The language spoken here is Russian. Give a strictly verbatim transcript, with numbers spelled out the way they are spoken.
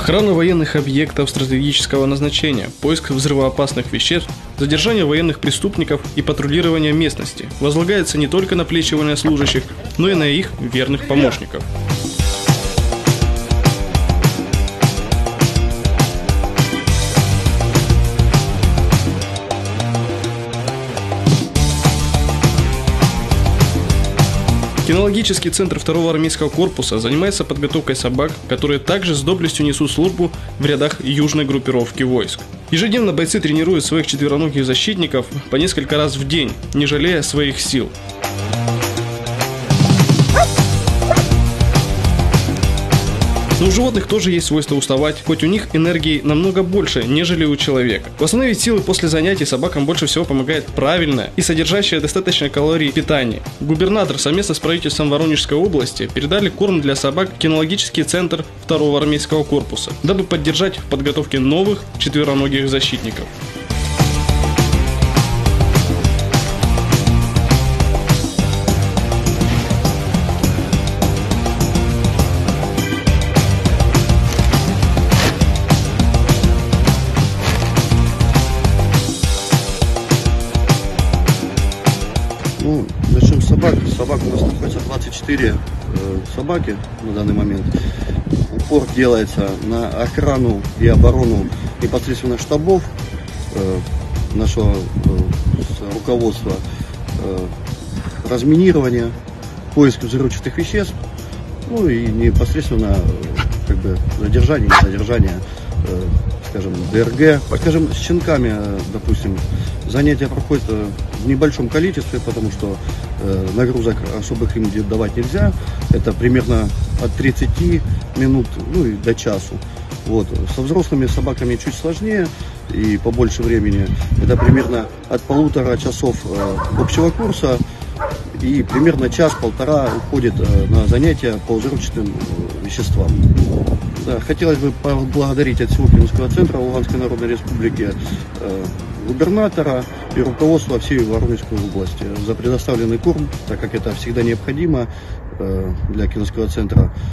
Охрана военных объектов стратегического назначения, поиск взрывоопасных веществ, задержание военных преступников и патрулирование местности возлагается не только на плечи военнослужащих, но и на их верных помощников. Кинологический центр второго армейского корпуса занимается подготовкой собак, которые также с доблестью несут службу в рядах южной группировки войск. Ежедневно бойцы тренируют своих четвероногих защитников по несколько раз в день, не жалея своих сил. Но у животных тоже есть свойство уставать, хоть у них энергии намного больше, нежели у человека. Восстановить силы после занятий собакам больше всего помогает правильное и содержащее достаточно калорий питание. Губернатор совместно с правительством Воронежской области передали корм для собак в кинологический центр второго армейского корпуса, дабы поддержать в подготовке новых четвероногих защитников. Ну, начнем с собак. Собак у нас находится двадцать четыре э, собаки на данный момент. Упор делается на охрану и оборону непосредственно штабов э, нашего э, руководства, э, разминирование, поиск взрывчатых веществ, ну и непосредственно э, как бы задержание, не задержание, э, скажем, ДРГ. Скажем, с щенками, э, допустим, занятия проходят в небольшом количестве, потому что э, нагрузок особых им давать нельзя. Это примерно от тридцати минут, ну и до часу. Вот. Со взрослыми собаками чуть сложнее и побольше времени. Это примерно от полутора часов э, общего курса и примерно час-полтора уходит э, на занятия по взрывчатым э, веществам. Да, хотелось бы поблагодарить от всего Кинологического центра Луганской Народной Республики э, губернатора и руководство всей Воронежской области за предоставленный корм, так как это всегда необходимо э, для Кинологического центра.